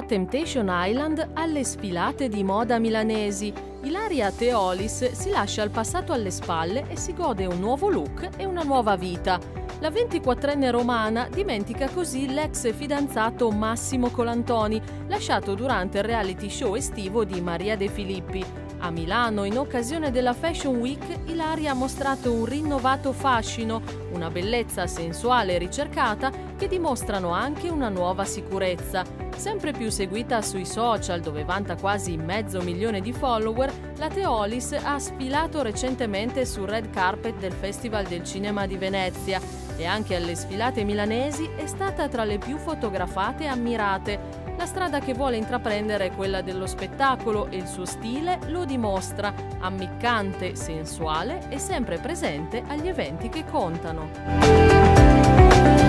Temptation Island alle sfilate di moda milanesi. Ilaria Teolis si lascia il passato alle spalle e si gode un nuovo look e una nuova vita. La 24enne romana dimentica così l'ex fidanzato Massimo Colantoni, lasciato durante il reality show estivo di Maria De Filippi. A Milano, in occasione della Fashion Week, Ilaria ha mostrato un rinnovato fascino, una bellezza sensuale e ricercata che dimostrano anche una nuova sicurezza. Sempre più seguita sui social, dove vanta quasi 500.000 di follower, la Teolis ha sfilato recentemente sul red carpet del Festival del Cinema di Venezia e anche alle sfilate milanesi è stata tra le più fotografate e ammirate. La strada che vuole intraprendere è quella dello spettacolo e il suo stile lo dimostra, ammiccante, sensuale e sempre presente agli eventi che contano.